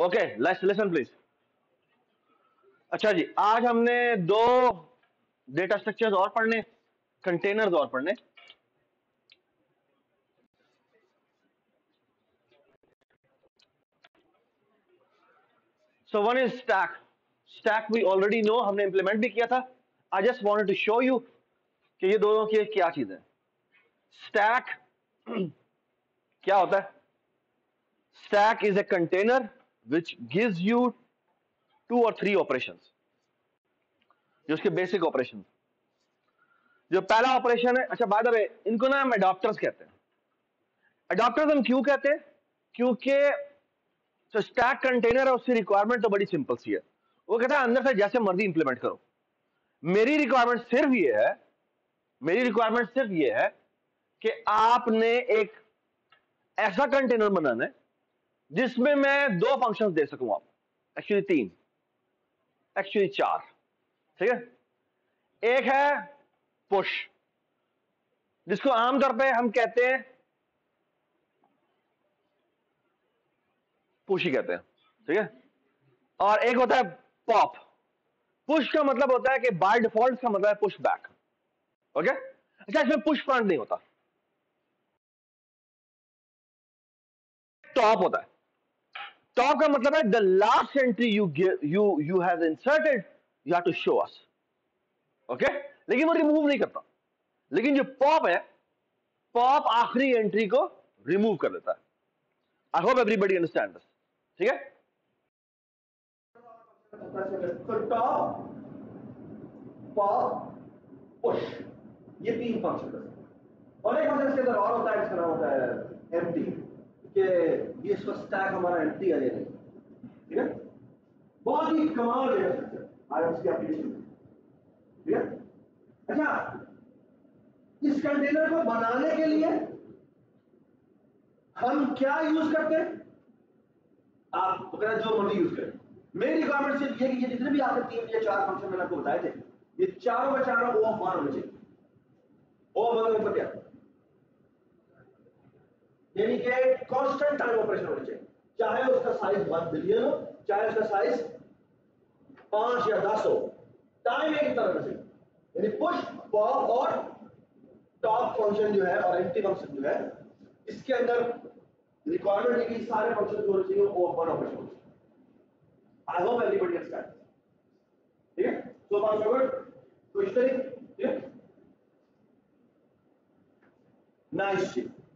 Okay, let's listen please. अच्छा जी, आज हमने दो डेटा स्ट्रक्चर्स और पढ़ने, कंटेनर्स और पढ़ने। So one is stack. Stack we already know, हमने इंप्लीमेंट भी किया था। I just wanted to show you कि ये दोनों की क्या चीज है। स्टैक क्या होता है? Stack is a container which gives you 2 और 3 ऑपरेशंस, जो उसके बेसिक ऑपरेशन। जो पहला ऑपरेशन है, अच्छा बाय द वे, इनको ना हम अडॉप्टर्स कहते हैं। अडॉप्टर्स हम क्यों कहते हैं? क्योंकि जो स्टैक कंटेनर है उसकी रिक्वायरमेंट तो बड़ी सिंपल सी है। वो कहता है अंदर से जैसे मर्जी इंप्लीमेंट करो। मेरी रिक्वायरमेंट सिर्फ ये है, मेरी रिक्वायरमेंट सिर्फ ये है कि आपने एक ऐसा कंटेनर बनाना है जिसमें मैं 2 फंक्शंस दे सकूं, आप एक्चुअली 3, एक्चुअली 4। ठीक है? एक है पुश, जिसको आमतौर पे हम कहते हैं पुश ही कहते हैं। ठीक है? और एक होता है पॉप। पुश का मतलब होता है कि बाय डिफॉल्ट का मतलब है पुश बैक। ओके? अच्छा, इसमें पुश फ्रंट नहीं होता, टॉप होता है। टॉप का मतलब है the last entry you have inserted you have to show us. Okay? लेकिन वो रिमूव नहीं करता। लेकिन जो पॉप है, पॉप आखिरी एंट्री को रिमूव कर देता है। I hope everybody understand this. ठीक है? तो टॉप, पॉप, पुश, ये 3 फंक्शन है। और एक फंक्शन इसके अंदर और होता है, जिसका नाम होता है एम्प्टी, कि ये इसका स्टैक हमारा एम्प्टी है या नहीं। ठीक है? बहुत ही कमाल है आज उसकी एप्लीकेशन। ठीक है? अच्छा, इस कंटेनर को बनाने के लिए हम क्या यूज करते हैं? आप अगर जो मर्जी यूज करें। मेरी रिक्वायरमेंट सिर्फ ये कि ये जितने भी आपके 3 या 4 फंक्शन मैंने आपको बताए थे, ये चारों का चारों O ऑफ 1 होने चाहिए। O ऑफ 1 का मतलब क्या? यानी कि कांस्टेंट टाइम ऑपरेशन होना चाहिए, चाहे उसका साइज 1 बिलियन हो, चाहे उसका साइज 5 या 10 हो, टाइम एक तरह से। यानी पुश, पॉप और टॉप फंक्शन जो है और एम्प्टी फंक्शन जो है, इसके अंदर रिक्वायरमेंट है कि सारे फंक्शन जो होने चाहिए वो O ऑफ 1 ऑपरेशन होने चाहिए। I hope everybody understand. ठीक है? सो बात गुड, क्वेश्चनिंग। ठीक है? Nice.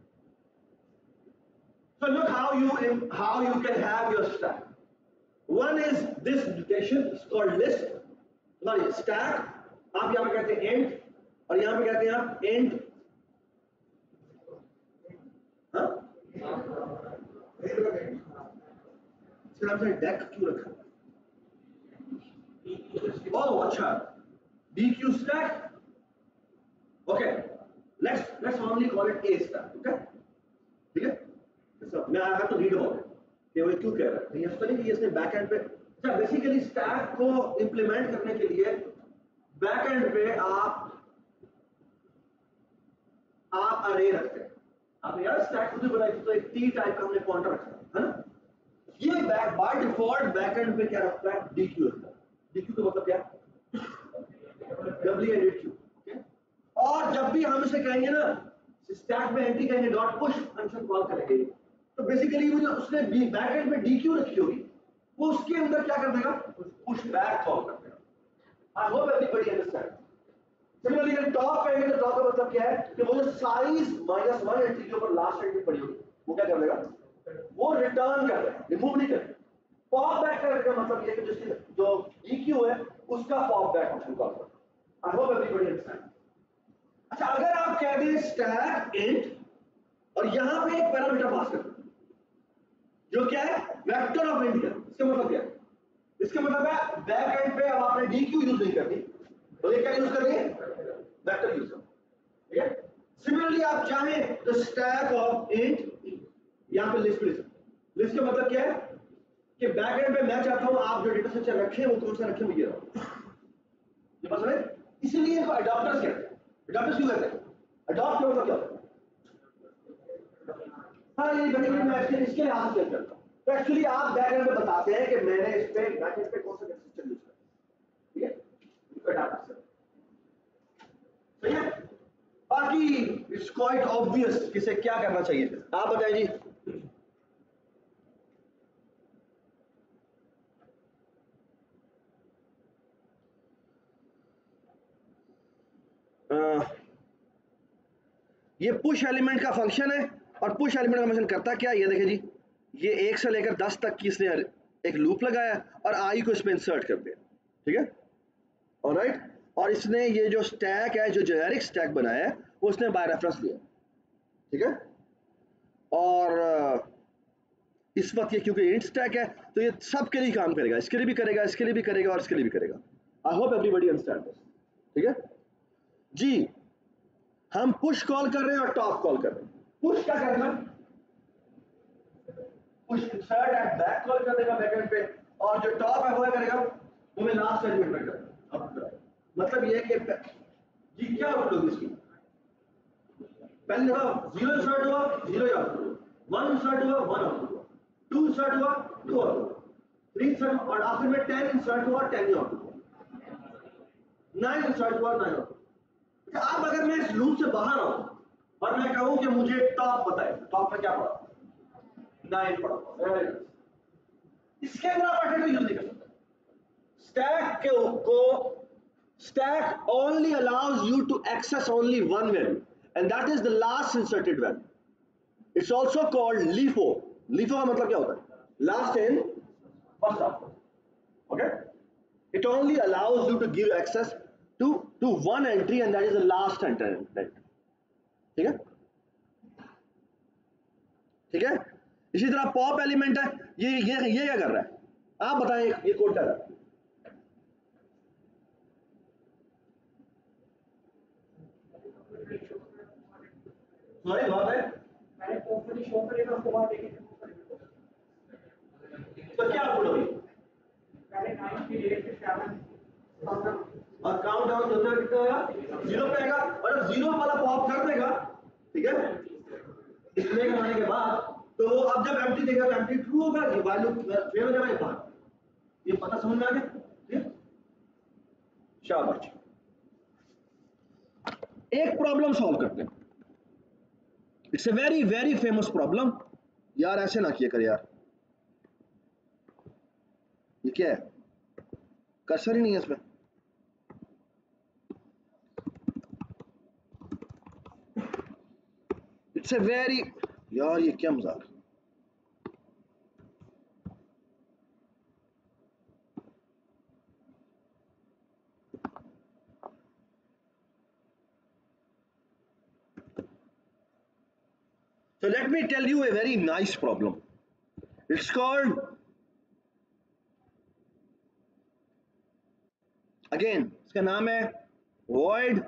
So look how you can have your stack. One is this notation, it's called list. Sorry, stack. आप यहाँ पे कहते हैं int और यहाँ पे कहते हैं आप int. हाँ? इसका नाम से deck क्यों रखा? Oh, अच्छा. DQ stack. Okay. Let's normally call it A stack. Okay? ठीक है? मैं I have to read about it. कि वो क्यों कह रहा है? ये तो नहीं कि इसने बैक एंड पे, अच्छा बेसिकली स्टैक को इंप्लीमेंट करने के लिए बैक एंड पे आप अरे रखते हैं। आप यार स्टैक खुद ही बनाई थी, तो एक टी टाइप का हमने पॉइंटर रखा है ना? ये back by default back end पे क्या रखता है? डीक्यू रखता है। डीक्यू का मतलब क्या? W and Q. और जब भी हम इसे कहेंगे ना, स्टैक में एंट्री कहेंगे डॉट पुश फंक्शन कॉल करेंगे, तो बेसिकली वो जो उसने बैक एंड में डीक्यू रखी होगी, वो उसके अंदर क्या कर देगा? पुश बैक कॉल कर देगा। I hope everybody understand. Similarly अगर टॉप कहेंगे तो टॉप का मतलब क्या है कि वो जो साइज -1 एंट्री के ऊपर लास्ट एंट्री पड़ी होगी, वो क्या कर देगा? वो रिटर्न कर देगा, रिमूव नहीं करेगा। पॉप बैक करने का मतलब ये कि जो डीक्यू है उसका पॉप बैक फंक्शन कॉल करता है। I hope everybody understand. अच्छा, अगर आप कहते हैं स्टैक इंट और यहां पे एक पैरामीटर पास कर जो क्या है? वेक्टर ऑफ इंट का। इसका मतलब क्या है? इसका मतलब है बैक एंड पे अब आपने डीक्यू यूज नहीं करनी, तो क्या यूज करनी है? वेक्टर यूज करना। ठीक है? सिमिलरली आप चाहें तो स्टैक ऑफ इंट यहां पे लिस्ट लिख सकते। लिस्ट का मतलब क्या है कि बैक एंड पे मैं चाहता हूं आप जो डेटा स्ट्रक्चर रखें वो कौन सा रखें, वो ये रहो। ये बात समझ? इसलिए इनको अडॉप्टर्स कहते हैं। अडॉप्टर्स क्यों कहते हैं? अडॉप्ट का मतलब क्या होता है? हाँ, ये बेसिकली मैं इसके लिहाज से करता हूं। तो एक्चुअली आप बैकएंड में बताते हैं कि मैंने इस पे बैकएंड पे कौन सा सिस्टम यूज किया, ठीक है, इसका डाटा सेट, सही है। बाकी इट्स क्वाइट ऑब्वियस किसे क्या करना चाहिए, आप बताएं जी। ये पुश एलिमेंट का फंक्शन है, और पुश एलिमेंट का फंक्शन करता क्या, ये देखिए जी, ये 1 से लेकर 10 तक की इसने एक लूप लगाया और आई को इसमें इंसर्ट कर दिया, ठीक है, ऑलराइट। और इसने ये जो स्टैक है, जो जेनेरिक स्टैक बनाया है, वो उसने बाय रेफरेंस लिया, ठीक है। और इस वक्त ये क्योंकि इंट स्टैक है तो ये सब के लिए काम करेगा, इसके लिए भी करेगा, इसके लिए भी करेगा और इसके लिए भी करेगा। I hope everybody understand this, ठीक है जी। हम पुश कॉल कर रहे हैं और टॉप कॉल कर रहे हैं। पुश क्या करेगा, push insert at back call कर देगा बैकएंड पे, और जो टॉप है वो क्या करेगा, वो मैं लास्ट एलिमेंट में करेगा। अब मतलब ये है कि जी क्या आउटपुट होगी इसकी, पहले देखो 0 इंसर्ट हुआ 0 आउटपुट हुआ, 1 इंसर्ट हुआ 1 आउटपुट हुआ, 2 इंसर्ट हुआ 2 आउटपुट हुआ, 3 इंसर्ट और आखिर में 10 इंसर्ट हुआ 10 आउटपुट हुआ, 9 इंसर्ट हुआ 9 आउटपुट। अब अगर मैं इस लूप से बाहर आऊं और मैं कहूं कि मुझे टॉप बताए, टॉप में क्या पड़ा, 9 पड़ा, इसके अंदर आप अटेंड यूज नहीं कर सकते। स्टैक को stack only allows you to access only one value, and that is the last inserted value. It's also called LIFO. LIFO का मतलब क्या होता है, last in first out, okay? It only allows you to give access to one entry, and that is the last entry, ठीक है, ठीक है। इसी तरह पॉप एलिमेंट है, ये क्या कर रहा है, आप बताएं ये कोड क्या कर रहा है। सॉरी बात है, मैंने प्रॉपर्टी शो करेगा उसके बाद देखेंगे तो क्या आउटपुट होगी, पहले 9 की लेट से 7 और काउंट डाउन होता है कितना आएगा, 0 पे आएगा, और जब 0 वाला पॉप कर देगा, ठीक है, डिस्प्ले करने के बाद, तो वो अब जब एम्प्टी देगा तो एम्प्टी ट्रू होगा, ये वैल्यू फेल हो जाएगा, ये बात, ये पता समझ में आ गया, ठीक, शाबाश। एक प्रॉब्लम सॉल्व करते हैं, it's a very very famous problem. यार ऐसे ना किया कर यार, ये क्या है, कर्सर ही नहीं है इसमें। इट्स ए वेरी, यार ये क्या मजाक, so let me tell you a very nice problem. It's called, again इसका नाम है void,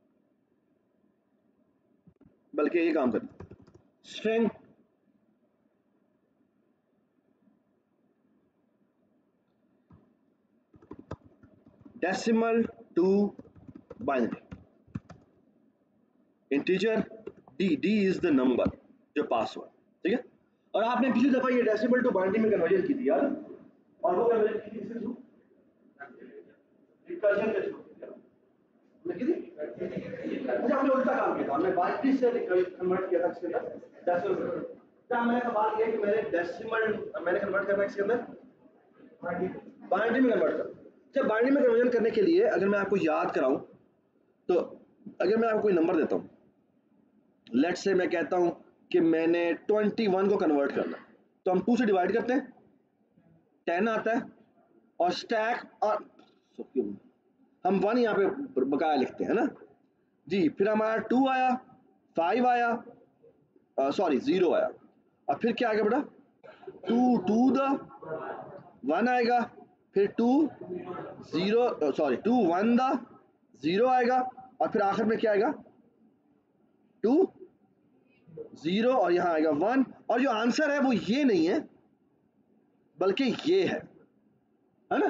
बल्कि ये काम कर string decimal to binary integer, d is the number जो पास हुआ, ठीक है। और आपने पिछली दफा ये डेसिमल टू बाइनरी में कन्वर्जन की थी यार, और वो कन्वर्जन की थी किसके थ्रू, रिकर्जन के थ्रू की थी। अच्छा हमने उल्टा काम किया था, हमने बाइनरी से कन्वर्ट किया था इसके अंदर डेसिमल। क्या मैंने सवाल किया कि मैंने डेसिमल मैंने कन्वर्ट करना है इसके अंदर बाइनरी में कन्वर्ट कर। अच्छा बाइनरी में कन्वर्जन करने के लिए अगर मैं आपको याद कराऊं, तो अगर मैं आपको कोई नंबर देता हूं, लेट्स से मैं कहता हूं कि मैंने 21 को कन्वर्ट करना, तो हम 2 से डिवाइड करते हैं, 10 आता है, और स्टैक और हम 1 यहाँ पे बकाया लिखते हैं ना जी, फिर हमारा 2 आया, 5 आया, सॉरी 0 आया, और फिर क्या आएगा बेटा, 2 द 1 आएगा, फिर 2 0 सॉरी 2 1 द 0 आएगा, और फिर आखिर में क्या आएगा 2 0, और यहाँ आएगा 1, और जो आंसर है वो ये नहीं है बल्कि ये है ना।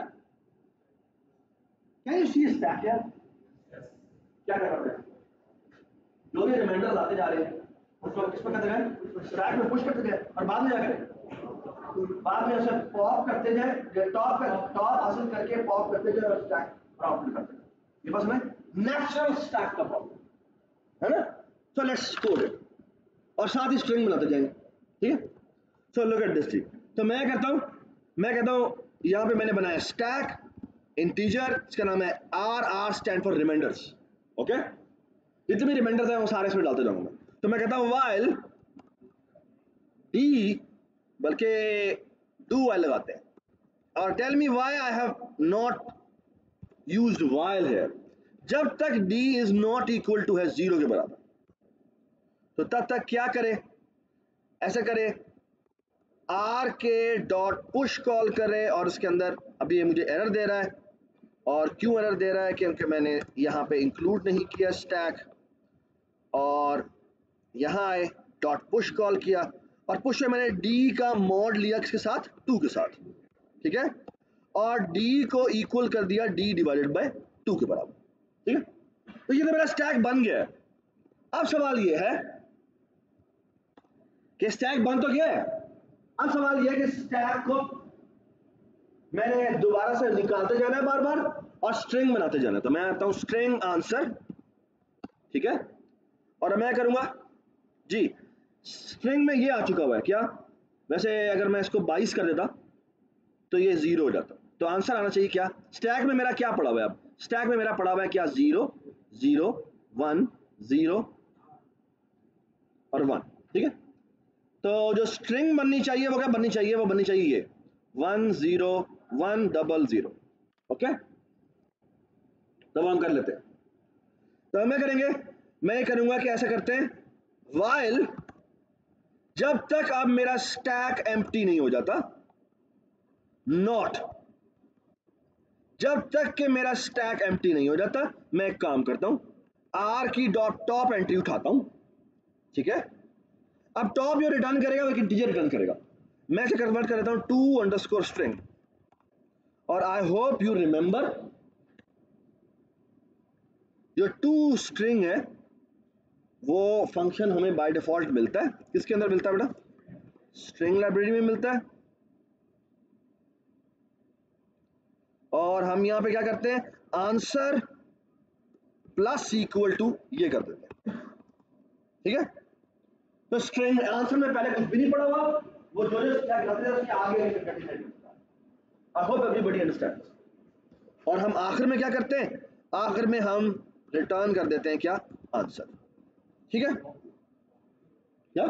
क्या ये सी स्टैक है, क्या कर रहे हैं, जो भी रिमाइंडर आते जा रहे हैं उसको किस पर करते गए, स्टैक में पुश करते गए, और बाद में क्या करें, बाद में उसे पॉप करते जाए, टॉप हासिल करके पॉप करते जाए और स्टैक प्रॉब्लम करते जाए। ये बस हमें नेचुरल स्टैक का प्रॉब्लम है ना। सो लेट्स कोड इट और साथ ही स्ट्रिंग बनाते जाएंगे, ठीक है। So look at this thing. तो मैं कहता हूं यहां पे मैंने बनाया स्टैक इंटीजर, इसका नाम है R stand for reminders. Okay, जितने भी रिमाइंडर्स हैं वो सारे इसमें डालते जाऊंगा मैं। तो मैं कहता हूं व्हाइल डी, बल्कि डू व्हाइल लगाते हैं, और tell me why I have not used while here. जब तक D is not equal to है 0 के बराबर, तो तब तक क्या करे, ऐसा करे आर के डॉट पुश कॉल करे, और इसके अंदर अभी ये मुझे एरर दे रहा है। और क्यों एरर दे रहा है, क्योंकि मैंने यहाँ पे इंक्लूड नहीं किया स्टैक, और यहाँ आए डॉट पुश कॉल किया, और पुश में मैंने डी का मॉड लिया किसके साथ, 2 के साथ, ठीक है, और डी को इक्वल कर दिया डी डिवाइडेड बाय 2 के बराबर, ठीक है। तो ये तो मेरा स्टैक बन गया है। अब सवाल ये है कि स्टैक बन तो गया है, अब सवाल यह है कि स्टैक को मैंने दोबारा से निकालते जाना है बार बार और स्ट्रिंग बनाते जाना है। तो मैं आता हूं स्ट्रिंग आंसर, ठीक है, और मैं करूंगा जी स्ट्रिंग में ये आ चुका हुआ है क्या, वैसे अगर मैं इसको 22 कर देता तो ये 0 हो जाता। तो आंसर आना चाहिए क्या, स्टैक में मेरा क्या पड़ा हुआ है, अब स्टैक में मेरा पड़ा हुआ है क्या, 0 0 1 0 और 1, ठीक है। तो जो स्ट्रिंग बननी चाहिए वो क्या बननी चाहिए, वो बननी चाहिए ये 1 0 1 0 0, ओके। तो हम कर लेते हैं। तो हम करेंगे, मैं करूंगा कि ऐसा करते हैं व्हाइल जब तक अब मेरा स्टैक एम्प्टी नहीं हो जाता, नॉट जब तक कि मेरा स्टैक एम्प्टी नहीं हो जाता, मैं एक काम करता हूं आर की डॉट टॉप एंट्री उठाता हूं, ठीक है। अब टॉप जो रिटर्न करेगा वो एक इंटीजर रिटर्न करेगा, मैं इसे कन्वर्ट कर देता हूं टू अंडरस्कोर स्ट्रिंग, और आई होप यू रिमेंबर जो टू स्ट्रिंग है वो फंक्शन हमें बाय डिफॉल्ट मिलता है, किसके अंदर मिलता है बेटा, स्ट्रिंग लाइब्रेरी में मिलता है। और हम यहां पे क्या करते हैं, आंसर प्लस इक्वल टू ये कर देते हैं, ठीक है। तो स्ट्रिंग आंसर में पहले कुछ भी नहीं पड़ा हुआ, वो जो स्टैक रहते हैं उसके आगे continue. I hope everybody understand. और हम आखिर में क्या करते हैं, आखिर में हम रिटर्न कर देते हैं क्या, आंसर, ठीक है। क्या,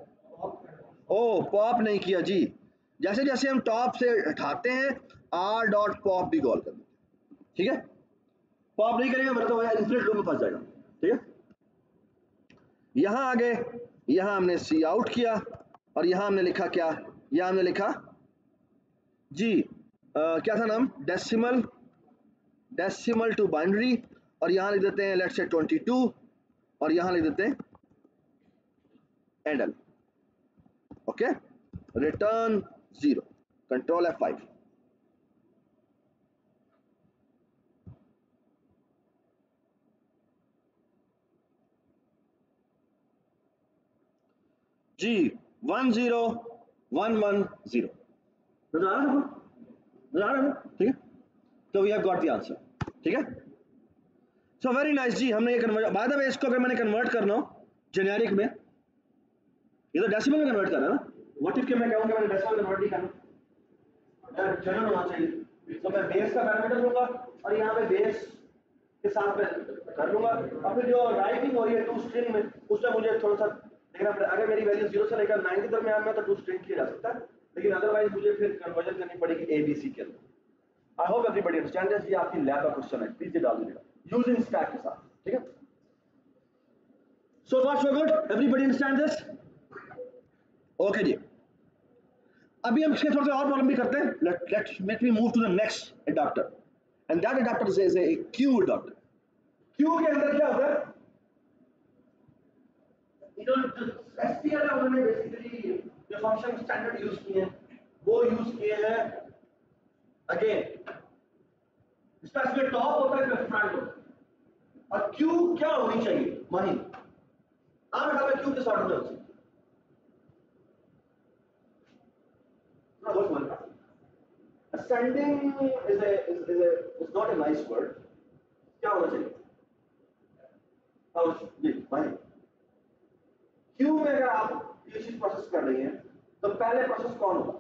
ओ पॉप नहीं किया जी, जैसे जैसे हम टॉप से हटाते हैं आर डॉट पॉप भी कॉल कर देते हैं, ठीक है। पॉप नहीं करेंगे मतलब इन्फिनिट लूप में फंस जाएगा, ठीक है। यहां आ गए, यहां हमने सी आउट किया, और यहां हमने लिखा क्या, यहां हमने लिखा जी क्या था नाम, डेसिमल टू बाइनरी, और यहां लिख देते हैं लेट्स से 22, और यहां लिख देते हैं endl, okay, return 0, control F5। जी 1 0 1 1 0, नजर आ रहा है, ठीक है। तो we have got the answer, ठीक है। सो वेरी नाइस जी, हमने ये कन्वर्ट, बाय द वे इसको अगर मैंने कन्वर्ट करना हो जेनेरिक में, ये तो डेसिमल में कन्वर्ट करना है ना, व्हाट इफ के मैं कहूं कि मैंने डेसिमल कन्वर्ट नहीं करना, जनरल होना चाहिए। तो मैं बेस का पैरामीटर लूंगा और यहाँ पे बेस के साथ में कर लूंगा, और फिर जो राइटिंग हो रही है टू स्ट्रिंग में उसमें मुझे थोड़ा सा देखना पड़ेगा। अगर मेरी वैल्यू 0 से लेकर 9 के दरमियान में तो टू स्ट्रिंग किया जा सकता है, लेकिन अदरवाइज मुझे फिर कन्वर्जन करनी पड़ेगी ABC के अंदर। I hope everybody understand this. ये आपकी लैब का क्वेश्चन है, प्लीज ये डाल दीजिएगा यूजिंग स्टैक के साथ, ठीक है। So far so good, everybody understand this, okay जी। अभी हम इसके थोड़ा सा और प्रॉब्लम भी करते हैं, let me move to the next adapter, and that adapter is a queue adapter. Queue के अंदर क्या होता है, जो SPL है उन्होंने बेसिकली जो फंक्शन स्टैंडर्ड यूज किए हैं वो यूज किए हैं, अगेन इसका इसमें टॉप होता है फिर फ्रंट होता है, और क्यू क्या होनी चाहिए मानी आम में क्यू किस ऑर्डर में होती है, Ascending is not a nice word. क्या होना चाहिए? जी भाई, क्यों में अगर आप ये चीज प्रोसेस कर रही हैं तो पहले प्रोसेस कौन होगा?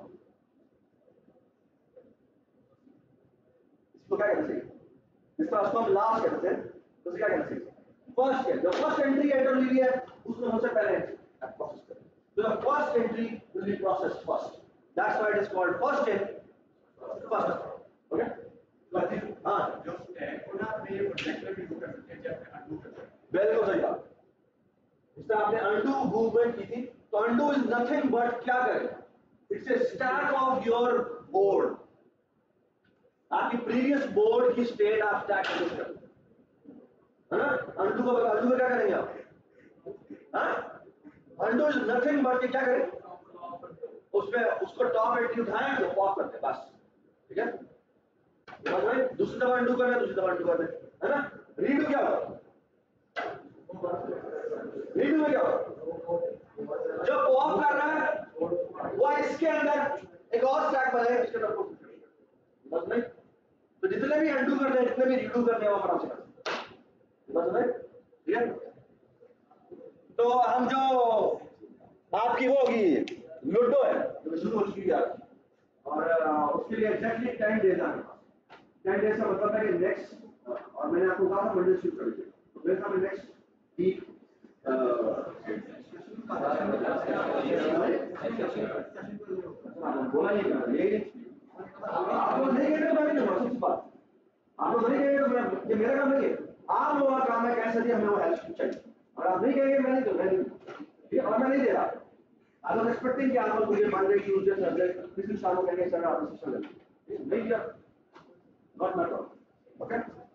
इसको क्या कहना चाहिए? इस प्रोसेस को हम लास्ट कहते हैं, तो क्या कहना चाहिए? फर्स्ट है, जो फर्स्ट एंट्री एंटर हुई है उसमें सबसे पहले प्रोसेस करें. So the first entry will be processed first. That's why it is called first in, first out. Okay? हाँ, जो स्टैक को ना आपने ये प्रोजेक्ट में यूज कर सकते हैं, जब अनडू करते हैं. बिल्कुल सही बात. इसमें आपने अनडू मूवमेंट की थी, तो अनडू इज नथिंग बट क्या करेगा? It's a stack of your board. आपकी प्रीवियस बोर्ड की स्टेट आप स्टैक कर सकते हैं, है ना? अनडू को क्या करेंगे आप? हाँ? अनडू इज नथिंग बट क्या करें? उसमें उसको टॉप एंट्री उठाएं तो पॉप करते हैं, बस. ठीक है? समझ में? दूसरी दफा अनडू करना है, दूसरी दफा अनडू करना है ना? रीडू क्या होगा? रीडू में क्या होगा? जो पॉप कर रहा है वो इसके अंदर एक और स्टैक बनाए, इसके अंदर पॉप. समझ में? तो जितने भी अनडू करते हैं, जितने भी रीडू करते हैं, वो आराम से करते हैं. समझ में? ठीक है? तो हम जो आपकी वो होगी लूडो है, तो शुरू हो चुकी है आपकी, और उसके लिए एग्जैक्टली 10 डेज आने पास. 10 डेज का मतलब है कि नेक्स्ट, और मैंने आपको कहा था मंडे शुरू करेंगे, तो मेरे सामने नेक्स्ट वीक बोला नहीं कर ये आप लोग नहीं कहेंगे तो मैं नहीं दूंगा. बात आप लोग नहीं कहेंगे तो मैं, ये मेरा काम नहीं है, आप लोगों का काम है कैसे दिया हमें वो हेल्प चाहिए. और आप नहीं कहेंगे मैं नहीं दूंगा, और मैं नहीं दे रहा. I was expecting कि आप लोग मुझे मान रहे कि मुझे सर्वे किसी सालों कहेंगे सर आप सिस्टम ले नहीं दिया, नॉट माय प्रॉब्लम. ओके?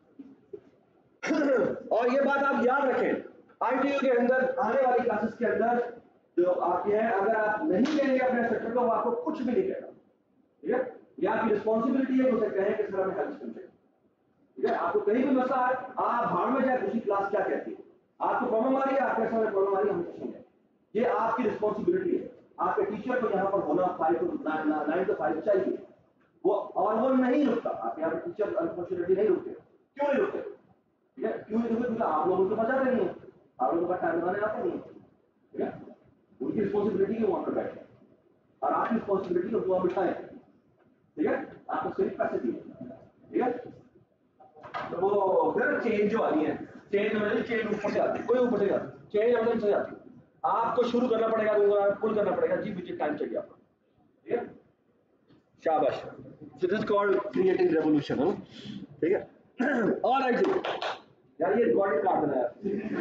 और ये बात आप याद रखें, आईटीयू के अंदर आने वाली क्लासेस के अंदर जो आपके हैं, अगर आप नहीं लेंगे अपने सेक्टर को, वो आपको कुछ भी नहीं कहेगा. ठीक है? ये आपकी रिस्पॉन्सिबिलिटी है, उसे कहें कि सर हमें हेल्प चाहिए. ठीक है? आपको कहीं भी मसला है, आप भाड़ में जाए, दूसरी क्लास क्या कहती है, आपको प्रॉब्लम आ रही है, आपके सामने प्रॉब्लम आ रही है, हम सुनेंगे. ये आपकी रिस्पॉन्सिबिलिटी है. आपके टीचर को यहाँ पर होना 5 to 9 to 5 चाहिए, वो और वो नहीं रुकता. आपके यहाँ पे टीचर अनफॉर्चुनेटली नहीं रुकते. क्यों नहीं रुकते? ठीक है? क्यों नहीं रुकते? क्योंकि आप लोगों को बचाते नहीं है, आप लोगों का टाइम लगाने आते नहीं है. ठीक है? उनकी रिस्पॉन्सिबिलिटी है वहाँ पर बैठे, और आपकी रिस्पॉन्सिबिलिटी उनको वहाँ बिठाए. ठीक है? आपको सिर्फ पैसे दिए. ठीक है? तो वो फिर चेंज जो आ रही है, चेंज ऊपर से आती है, कोई ऊपर से आती है, चेंज अंदर से आती है. आपको शुरू करना पड़ेगा, पुल करना पड़ेगा जी, मुझे टाइम चाहिए आपको. ठीक है? शाबाश. This is called creating revolution. है ना? ठीक है? ऑलराइट जी, यार ये रिकॉर्डिंग काट देना यार.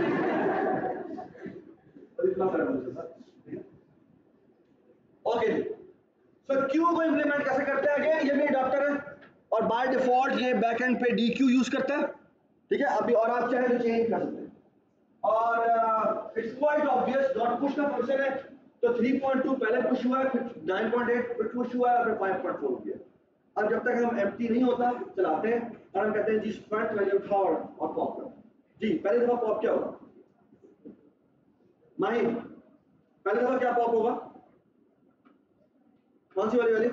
ओके जी. सो क्यू को इंप्लीमेंट कैसे करते हैं? अगेन ये भी डॉक्टर है, और बाय डिफॉल्ट ये बैकएंड पे डीक्यू यूज करता है. ठीक है? अभी और आप चाहे तो चेंज कर सकते हैं. और it's quite obvious, dot push का फंक्शन है, तो 3.2 पहले पुश हुआ है, फिर 9.8 फिर पुश हुआ है, और फिर 5.4 हो गया. अब जब तक हम एम्प्टी नहीं होता चलाते हैं, और हम कहते हैं जी फ्रंट वैल्यू उठाओ और पॉप करो. जी पहले दफा पॉप क्या होगा? माही पहले दफा क्या पॉप होगा? कौन सी वाली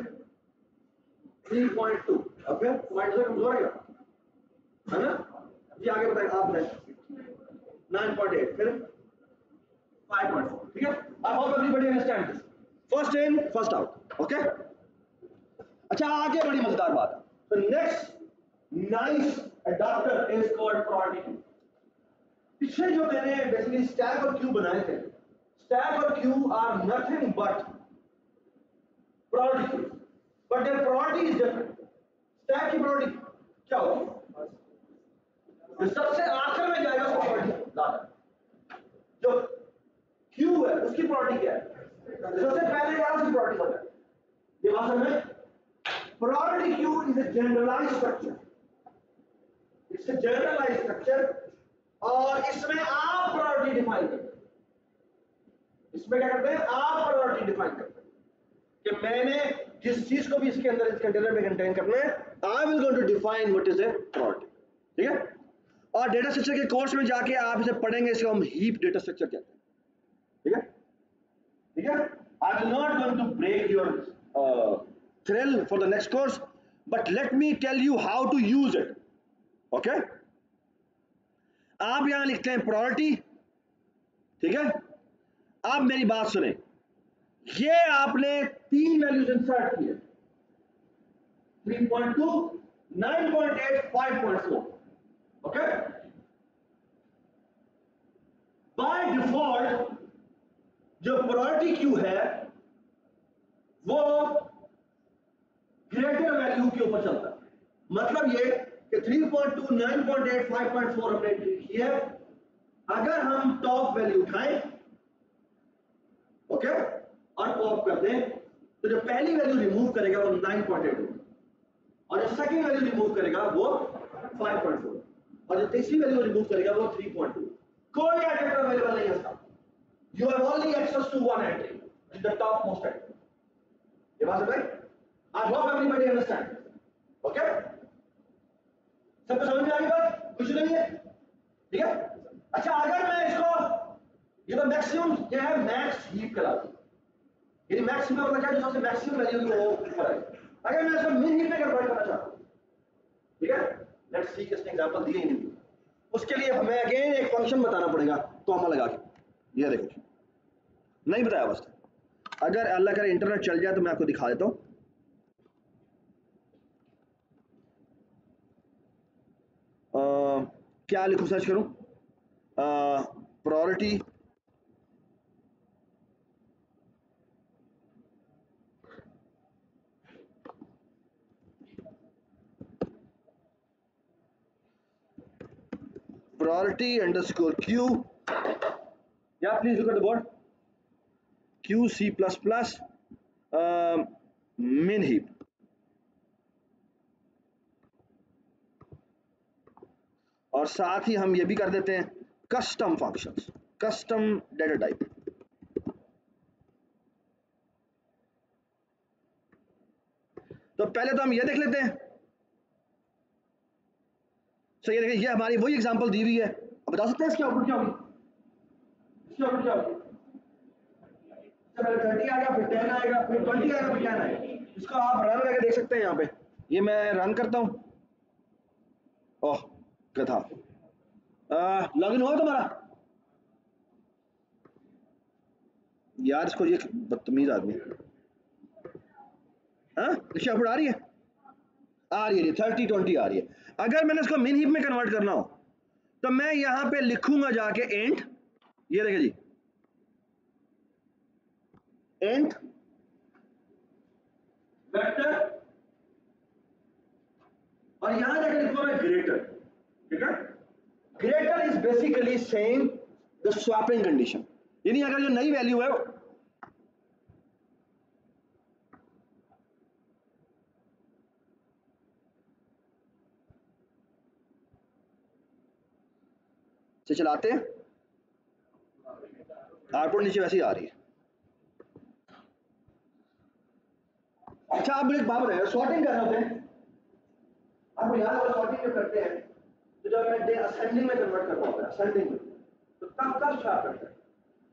3.2. अब फिर पॉइंट से कमजोर है ना? जी आगे बताइए, आप बताइए. 9.8 फिर 5.4. ठीक है? I hope everybody understand this. First in, first out. Okay? अच्छा, आगे बड़ी मजेदार बात. So next nice adapter is called priority queue. पिछले जो मैंने बेसिकली स्टैक और क्यू बनाए थे, स्टैक और queue are nothing but priority queue, but their priority is different. Stack की प्रायोरिटी क्या होगी? जो सबसे आखिर में जाएगा उसको प्रायोरिटी ज्यादा. जो क्यू है उसकी प्रायोरिटी क्या है? सबसे पहले जाएगा उसकी प्रायोरिटी ज्यादा है. ये बात समझ? Priority queue is a generalized structure. It's a generalized structure, और इसमें आप प्रायोरिटी डिफाइन करते हैं. इसमें क्या करते हैं? आप प्रायोरिटी डिफाइन करते हैं कि मैंने जिस चीज को भी इसके अंदर इस कंटेनर में कंटेन करना है, I will going to define what is a priority. ठीक है? और डेटा स्ट्रक्चर के कोर्स में जाके आप इसे पढ़ेंगे, इसको हम हीप डेटा स्ट्रक्चर कहते हैं. ठीक है? ठीक है? I will not going to break your thrill for the next course, but let me tell you how to use it. Okay? आप यहां लिखते हैं प्रायोरिटी, ठीक है? अब मेरी बात सुने, ये आपने 3 वैल्यूज इंसर्ट किए, 3.2, 9.8, 5.4. ओके? बाय डिफॉल्ट जो प्रायोरिटी क्यू है वो ग्रेटर वैल्यू के ऊपर चलता है। मतलब ये कि 3.2, 9.8, 5.4 हमने एंट्री की है। अगर हम टॉप वैल्यू उठाएं, ओके, और पॉप कर दें, तो जो पहली वैल्यू रिमूव करेगा वो 9.8 होगा, और जो सेकंड वैल्यू रिमूव करेगा वो 5.4, और जो तीसरी वैल्यू रिमूव करेगा वो 3.2। कोई एडिटर अवेलेबल नहीं है इसका। You have only access to one entry, the top most entry. ये बात समझ? I hope everybody understand. Okay? सबको समझ में आ गई बात? कुछ नहीं है? ठीक है? अच्छा, अगर मैं इसको, ये तो मैक्सिमम क्या है, मैक्स हीप कहलाती है। ये मैक्स हीप का मतलब क्या है, जो सबसे मैक्सिमम वैल्यू की वो ऊपर है। अगर मैं इसको मिन हीप में कन्वर्ट करना चाहता हूं, ठीक है? लेट्स सी, किसने एग्जांपल दिए ही नहीं। उसके लिए हमें अगेन एक फंक्शन बताना पड़ेगा, कॉमा लगा के। ये देखो, नहीं बताया बस। अगर अल्लाह करे इंटरनेट चल जाए तो मैं आपको दिखा देता हूं। क्या लिखूं, सर्च करूं, प्रायोरिटी अंडरस्कोर क्यू, या please look at the board, queue C plus plus min heap. और साथ ही हम ये भी कर देते हैं custom functions, custom data type. तो पहले तो हम ये देख लेते हैं। सो ये देखिए, ये हमारी वही एग्जांपल दी हुई है। अब बता सकते हैं इसके आउटपुट क्या होगी? इसके आउटपुट क्या होगी? पहले 30 आएगा, फिर 10 आएगा, फिर 20 आएगा, फिर 10 आएगा। इसको आप रन करके देख सकते हैं। यहाँ पे ये मैं रन करता हूं। ओह, क्या था, लॉगिन हुआ तुम्हारा? यार इसको, ये बदतमीज आदमी। हाँ, इसकी आउटपुट आ रही है? आ रही है, 30, 20 आ रही है। अगर मैंने इसको मिन हीप में कन्वर्ट करना हो तो मैं यहां पे लिखूंगा जाके एंड, ये देखिए जी, एंड वेक्टर, और यहां जाके लिखूंगा मैं ग्रेटर। ठीक है? Greater is basically saying the swapping condition, यानी अगर जो नई वैल्यू है से चलाते हैं, आउटपुट नीचे वैसे ही आ रही है। अच्छा, आप मुझे एक बात बताइए, सॉर्टिंग कर रहे होते हैं, आपको याद होगा सॉर्टिंग जो करते हैं, तो जब मैं असेंडिंग में कन्वर्ट करना होता है, असेंडिंग में, तो कब स्वैप करते हैं?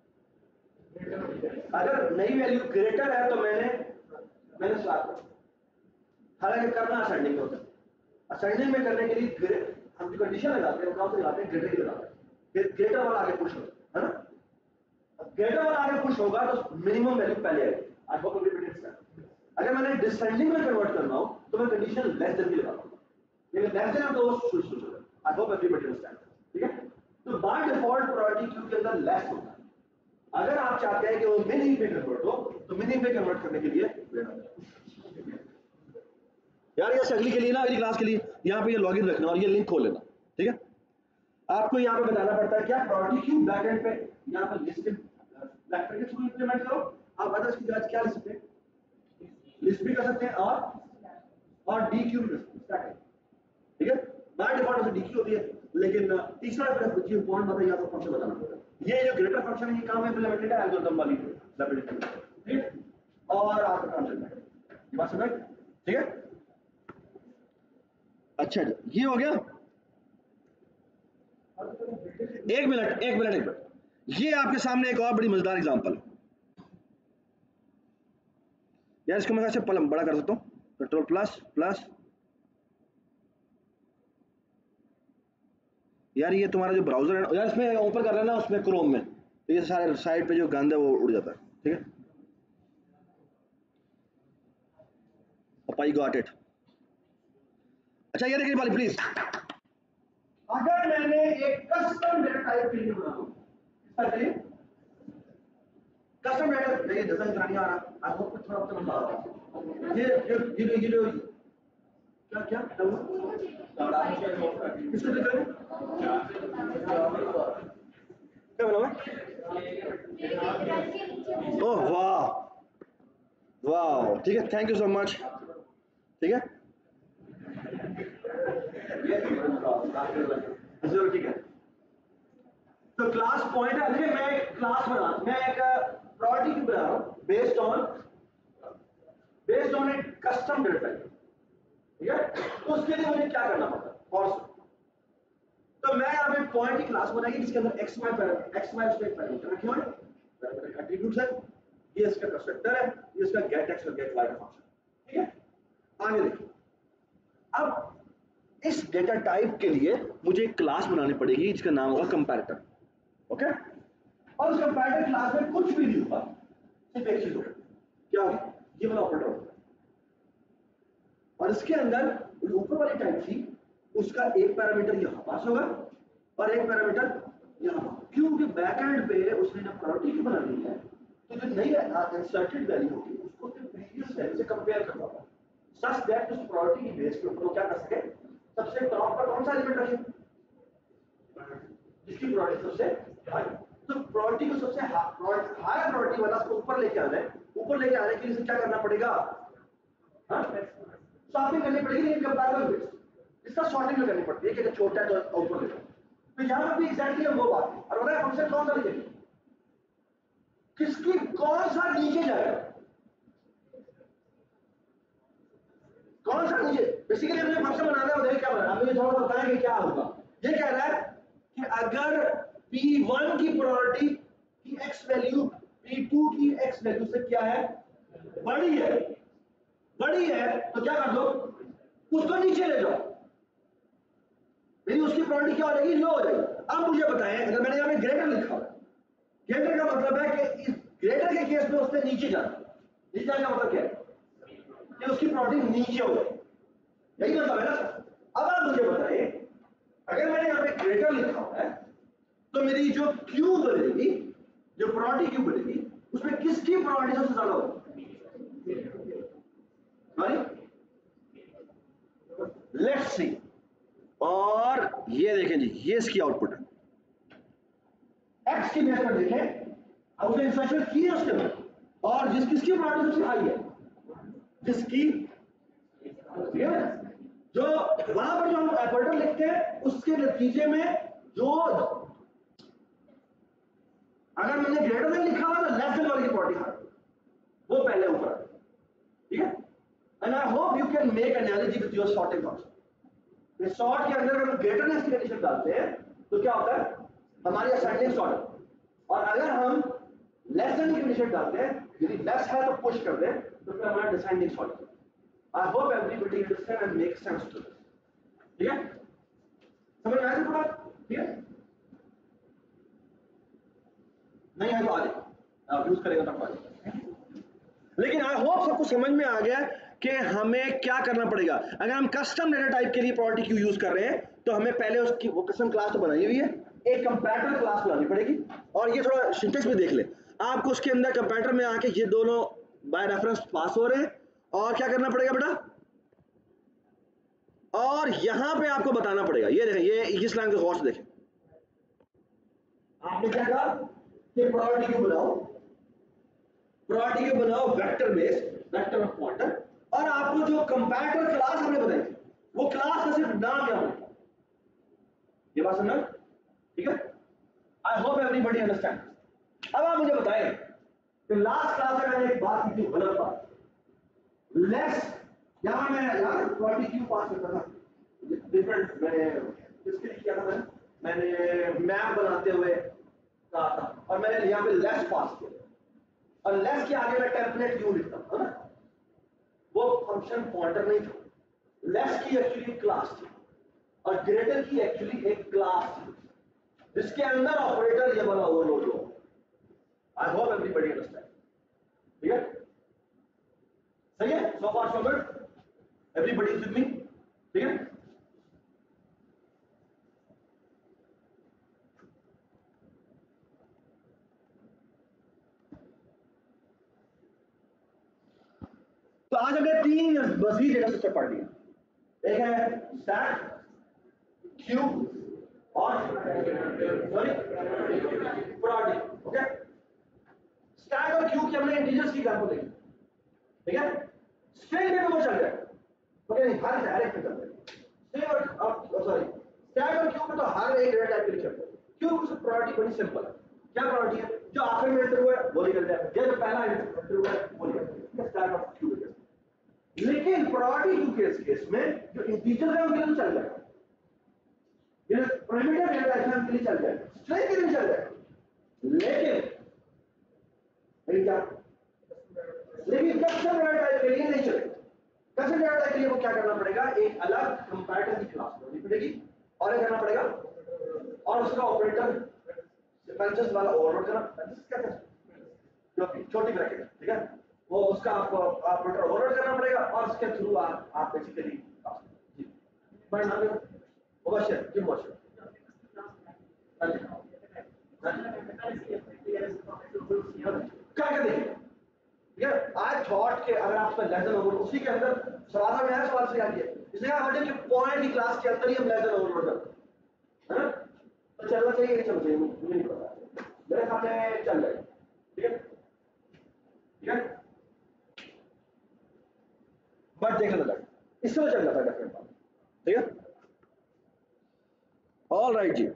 अगर नई वैल्यू ग्रेटर है तो मैंने स्वैप कर, हालांकि करना असेंडिंग होता है। असेंडिंग में करने के लिए हम जो कंडीशन लगाते हैं, कौन से लगाते हैं? ग्रेटर ही लगाते हैं। फिर ग्रेटर वाला आगे पुश होता है ना? ग्रेटर वाला आगे पुश होगा तो मिनिमम वैल्यू पहले आएगी। I hope everybody understand. अगर मैंने डिसेंडिंग में कन्वर्ट करना हो तो मैं कंडीशन लेस देन की लगाऊंगा, लेकिन लेस देन तो वो स्विच हो जाएगा। I hope everybody understand. ठीक है? तो बाय डिफॉल्ट प्रायोरिटी क्यू के अंदर लेस होता है। अगर आप चाहते हैं कि वो मिन हीप में कन्वर्ट हो तो मिन हीप में कन्वर्ट करने के लिए यार, ये अगली के लिए ना, अगली क्लास के लिए यहाँ पे ये लॉगिन रखना और ये लिंक खोल लेना। ठीक है? आपको यहाँ पे बताना पड़ता है क्या, प्रायोरिटी क्यू बैकएंड पे यहाँ पर लिस्ट वेक्टर के थ्रू इंप्लीमेंट करो। आप अदर्स की जांच क्या लिख सकते हैं? लिस्ट भी कर सकते हैं और डी क्यू भी कर सकते हैं। ठीक है? बाय डिफॉल्ट से डी क्यू होती है, लेकिन तीसरा जो पॉइंट बताइए, आपको फंक्शन बताना पड़ेगा। ये जो ग्रेटर फंक्शन है, ये काम इंप्लीमेंटेड है एल्गोरिथम वाली लाइब्रेरी। ठीक है? और आपका काम चल रहा है। ये बात समझ? ठीक है? अच्छा जी, ये हो गया। एक मिनट, ये आपके सामने एक और बड़ी मजेदार एग्जांपल है। यार इसको मैं ऐसे बड़ा कर सकता हूँ, कंट्रोल प्लस प्लस। यार ये तुम्हारा जो ब्राउजर है यार, इसमें ओपन कर रहा है ना उसमें क्रोम में, तो ये सारे साइड पे जो गंद है वो उड़ जाता है। ठीक है, आई गॉट इट। अच्छा ये देखिए वाली प्लीज, अगर मैंने एक कस्टम डेटा टाइप के लिए बनाऊं, किसका चाहिए कस्टम डेटा, देखिए डिजाइन करानी आ रहा, आई होप थोड़ा सा लंबा आ रहा है। ये क्या क्या किसको दिख रहा है, क्या बना हुआ? ओह वाह वाह, ठीक है, थैंक यू सो मच। ठीक है ठीक है, तो क्लास पॉइंट है, देखिए मैं एक क्लास बना, मैं एक प्रॉपर्टी की बना रहा हूं बेस्ड ऑन एक कस्टम डेटा टाइप। ठीक है, तो उसके लिए मुझे क्या करना पड़ता है, और तो मैं यहाँ पे पॉइंट की क्लास बनाई जिसके अंदर एक्स वाई उसके पैरामीटर रखे हुए हैं, एट्रीब्यूट्स है, ये इसका कंस्ट्रक्टर है, ये इसका गेट एक्स और गेट वाई का फंक्शन। ठीक है, आगे देखिए, अब इस डेटा टाइप के लिए मुझे एक क्लास बनानी पड़ेगी जिसका नाम होगा कंपैरेटर। ओके, और उस कंपैरेटर क्लास में कुछ भी नहीं होगा, सिर्फ एक चीज होगा, क्या होगी, ये वाला ऑपरेटर होगा, और इसके अंदर ऊपर वाली टाइप थी उसका एक पैरामीटर यहां पास होगा और एक पैरामीटर यहां, क्योंकि बैकएंड पे उसने जब प्रॉपर्टी की बनानी है तो जो नई इंसर्टेड वैल्यू होगी उसको प्रीवियस वैल्यू से कंपेयर करना होगा, सच दैट उस प्रॉपर्टी की बेस पे वो क्या कर सके, सबसे टॉप पर कौन सा एलिमेंट रखे जिसकी प्रॉपर्टी सबसे हाई, तो प्रॉपर्टी को सबसे हाई प्रॉपर्टी वाला उसको ऊपर लेके आना है, ऊपर लेके आने के लिए क्या करना पड़ेगा, सॉर्टिंग करनी पड़ेगी, लेकिन कंपैरेबल बिट्स इसका सॉर्टिंग करनी पड़ती है कि अगर छोटा है तो ऊपर ले, तो यहां पर भी एग्जैक्टली वो बात है। और बताया फंक्शन कौन सा लिखेंगे, किसकी कौन सा नीचे जाएगा, कौन सा नीचे, बेसिकली मुझे फंक्शन बनाना है, उधर क्या बनाना है, मुझे थोड़ा सा बताएं कि क्या होगा। ये कह रहा है कि अगर P1 की प्रायोरिटी की x वैल्यू P2 की x वैल्यू से क्या है, बड़ी है, तो क्या कर दो, उसको नीचे ले जाओ, मेरी उसकी प्रायोरिटी क्या हो जाएगी, लो हो जाएगी। अब मुझे बताएं, अगर मैंने यहाँ पे ग्रेटर लिखा हुआ, ग्रेटर का मतलब है कि इस ग्रेटर के केस में उसने नीचे जाना, नीचे जाने का मतलब क्या है कि उसकी प्रायोरिटी नीचे हो जाएगी, यही मतलब है ना। अब आप मुझे बताएं, अगर मैंने यहाँ पे ग्रेटर लिखा हुआ है तो मेरी जो क्यू बनेगी, जो प्रायोरिटी क्यू बनेगी, उसमें किसकी प्रायोरिटी सबसे ज्यादा होगी, लेट्स सी, और ये देखें जी, ये इसकी आउटपुट है, एक्स की बेस पर देखें, अब उसने इंसर्शन की है उसके अंदर, और किसकी प्रायोरिटी सबसे हाई है, जिसकी, जो वहां पर जो हम ऑपरेटर लिखते हैं उसके नतीजे में जो, अगर मैंने ग्रेटर देन लिखा हुआ तो लेस देन वाली की प्रायोरिटी हाई, वो पहले ऊपर, ठीक है। And I hope you can make analogy with your sorting function. इस सॉर्ट के अंदर अगर ग्रेटरनेस की कंडीशन डालते हैं तो क्या होता है, हमारी असेंडिंग सॉर्ट, और अगर हम लेस देन की कंडीशन डालते हैं, यदि लेस है तो पुश कर दें, तो फिर हमारा descending sort. I hope everybody understand and make sense to this, ठीक है, समझ में आया थोड़ा, ठीक है, नहीं है तो आ जाए, आप यूज करेगा तब आ जाए, लेकिन आई होप सबको समझ में आ गया कि हमें क्या करना पड़ेगा। अगर हम कस्टम डेटा टाइप के लिए प्रॉपर्टी क्यू यूज कर रहे हैं तो हमें पहले उसकी वो कस्टम क्लास तो बनाई हुई है, एक कंपैरेटर क्लास बनानी पड़ेगी, और ये थोड़ा सिंटेक्स भी देख ले आपको, उसके अंदर कंपैरेटर में आके ये दोनों बाय रेफरेंस पास हो रहे हैं, और क्या करना पड़ेगा बेटा, और यहां पे आपको बताना पड़ेगा, ये देखें, ये इस लाइन के गौर से देखें, आपने क्या कहा कि प्रॉपर्टी क्यू बनाओ, प्रॉपर्टी को बनाओ vector base, vector of pointer, और आपको जो कंपैरेटर क्लास हमने बनाई थी वो क्लास का सिर्फ नाम याद रखना, ये बात समझ, ठीक है, आई होप एवरीबॉडी अंडरस्टैंड। अब आप मुझे बताएं कि लास्ट क्लास में मैंने एक बात की थी, गलत बात, लेस, यहां मैं यार प्रॉपर्टी क्यों पास करता था, डिफरेंट, मैंने किसके लिए किया था, मैंने मैप बनाते हुए कहा था, और मैंने यहां पे लेस पास किया, और लेस के आगे मैं टेम्पलेट क्यों लिखता हूं, है ना, वो फंक्शन पॉइंटर नहीं था, लेस की एक्चुअली क्लास थी और ग्रेटर की एक्चुअली एक क्लास थी जिसके अंदर ऑपरेटर ये वाला ओवरलोड हो। I hope everybody understand. ठीक है, सही है, so far so good, everybody is with me. ठीक है, तो आज हमने 3 मजीद डेटा स्ट्रक्चर पढ़ लिया। एक है स्टैक, क्यू और सॉरी प्रायोरिटी। ओके, स्टैक और क्यू की हमने इंटीजर्स की एग्जांपल देखी। ठीक है, स्ट्रिंग में तो वो चल जाएगा, ओके, हर डायरेक्ट में चल जाएगा। स्ट्रिंग और सॉरी स्टैक और क्यू में तो हर एक डेटा टाइप के लिए चल जाएगा। क्यू की प्रायोरिटी बड़ी सिंपल है। क्या प्रायोरिटी है? जो आखिर में एंटर हुआ है वो निकल जाएगा, जो पहला एंटर हुआ है वो निकल जाएगा। स्टैक और क्यू। लेकिन प्रायोरिटी क्यू केस में जो इंटीजर है उनके लिए चल जाएगा, ये प्रिमिटिव डेटा टाइप के लिए चल जाएगा, स्ट्रिंग के लिए चल जाएगा। लेकिन कस्टम डेटा टाइप के लिए नहीं चलेगा। कस्टम डेटा टाइप के लिए वो क्या करना पड़ेगा, एक अलग कंपैरेटर की क्लास बनानी पड़ेगी और क्या करना पड़ेगा, और उसका ऑपरेटर सिक्वेंसेस वाला ओवरलोड करना, छोटी ब्रैकेट। ठीक है, वो उसका ऑपरेटर ओवरलोड करना पड़ेगा और उसके थ्रू आप बेसिकली क्या देखिए। आई थॉट के अगर आप लेस देन ओवरलोड उसी के अंदर सवाल में है, सवाल से क्या किया इसने कहा कि पॉइंट की क्लास के अंदर ही हम लेस देन ओवरलोड करते हैं, तो चलना चाहिए नहीं चलना चाहिए मुझे नहीं पता, मेरे ख्याल में चल जाएगा। ठीक है, ठीक है, बट देख लेना इससे तो चल जाता है डेफिनेट बात। ठीक है, ऑल राइट जी।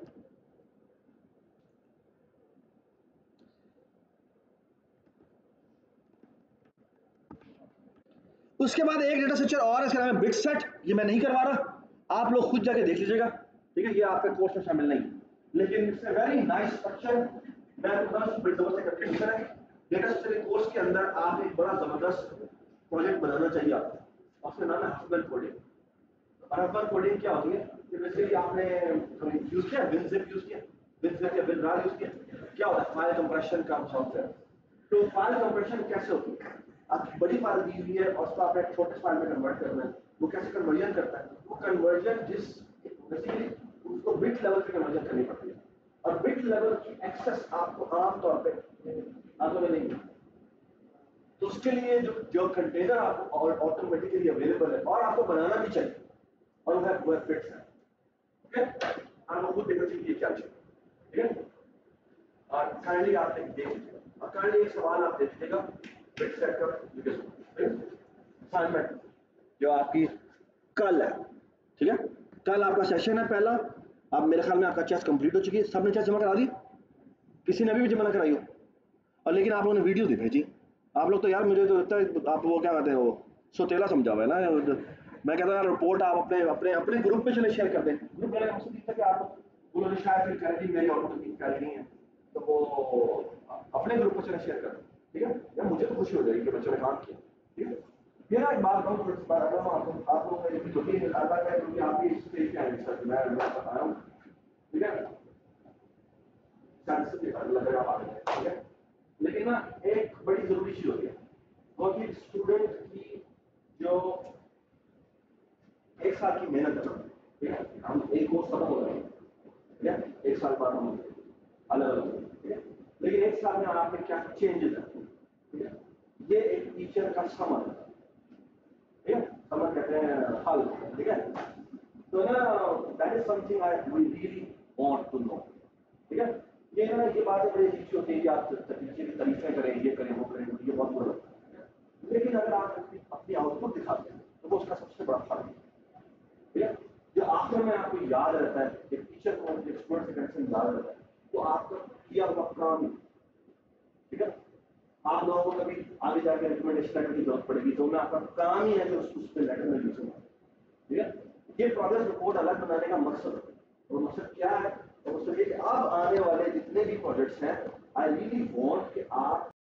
उसके बाद एक डेटा स्ट्रक्चर और है, इसका नाम है बिट सेट। ये मैं नहीं करवा रहा, आप लोग खुद जाके देख लीजिएगा। ठीक है, ये आपके कोर्स में शामिल नहीं, लेकिन it's a very nice structure. मैं विंडोज से करके है डेटा स्ट्रक्चर के कोर्स के अंदर आप एक बड़ा जबरदस्त प्रोजेक्ट बनाना चाहिए आपको, उसका नाम है हस्बैंड कोडिंग। और हस्बैंड कोडिंग क्या होती है कि बेसिकली आपने यूज किया विनजिप यूज किया, विनजिप या विनरार यूज किया, क्या होता है फाइल कंप्रेशन का सॉफ्टवेयर। तो फाइल कंप्रेशन कैसे होती है, आपकी बड़ी फाइल दी हुई है और उसको आपने छोटे फाइल में कन्वर्ट करना है, वो कैसे कन्वर्जन करता है, वो कन्वर्जन जिस बेसिकली उसको बिट लेवल पे कन्वर्जन करनी पड़ती है और बिट लेवल की एक्सेस आपको आमतौर पे आगे नहीं है। तो उसके लिए जो कंटेनर आपको ऑटोमेटिकली अवेलेबल है और आपको बनाना भी चाहिए और वो है बिट्स है। ओके, आपको खुद देखना चाहिए क्या चाहिए। ठीक है, और काइंडली आप देख लीजिएगा और काइंडली एक सवाल आप देख लीजिएगा बिट सेट का असाइनमेंट जो आपकी कल है। ठीक है, कल आपका सेशन है पहला। अब मेरे ख्याल में आपका चेस्ट कंप्लीट हो चुकी है, सबने चेस्ट जमा करा दी, किसी ने अभी भी जमा ना कराई हो, और लेकिन आप लोगों ने वीडियो नहीं भेजी। आप लोग तो यार मुझे तो लगता है आप वो क्या कहते हैं वो सोतेला समझा हुआ है ना। मैं कहता हूँ यार रिपोर्ट आप अपने अपने अपने ग्रुप पे चले शेयर कर दें। ग्रुप वाले हमसे पूछता कि आप उन्होंने शायद फिर कर दी, मेरी ऑटो कर नहीं है, तो वो अपने ग्रुप पे चले शेयर कर दें। ठीक है, यार मुझे तो खुशी हो जाएगी कि बच्चों ने काम किया। ठीक है, फिर एक बात कहूँ, आप लोगों ने जो भी निकाला है क्योंकि आप भी इस स्टेज पे आए, मैं बता रहा हूँ। ठीक है, लगेगा आप, ठीक है, लेकिन ना एक बड़ी जरूरी चीज होती है वो कि स्टूडेंट की जो एक साल की मेहनत है। ठीक है, हम एक कोर्स खत्म हो रहा है, ठीक है, एक साल बाद हम अलग अलग, ठीक है, लेकिन एक साल में आपने क्या चेंजेस है, ठीक है, ये एक टीचर का समर है। ठीक है, समर कहते हैं हल। ठीक है, तो ना that is something I really want to know. ठीक है, ये ना ये बातें बड़ी अच्छी होती है कि आप टीचर की तारीफें करें, ये करें वो करें, ये बहुत बुरा लगता है, लेकिन अगर आप अपनी आउटपुट दिखाते हैं तो वो उसका सबसे बड़ा फर्क है। ठीक है, जो आखिर में आपको याद रहता है, एक टीचर को एक स्टूडेंट से कनेक्शन याद रहता है, तो आपका किया हुआ काम। ठीक है, आप लोगों को कभी आगे जाकर रिकमेंडेशन लेटर की जरूरत पड़ेगी तो मैं आपका काम ही है कि उस पर लेटर में लिखूंगा। ठीक है, ये प्रोग्रेस रिपोर्ट अलग बनाने का मकसद है, और मकसद क्या है, तो मकसद ये कि अब आने वाले जितने भी प्रोजेक्ट्स हैं आई रियली वांट कि आप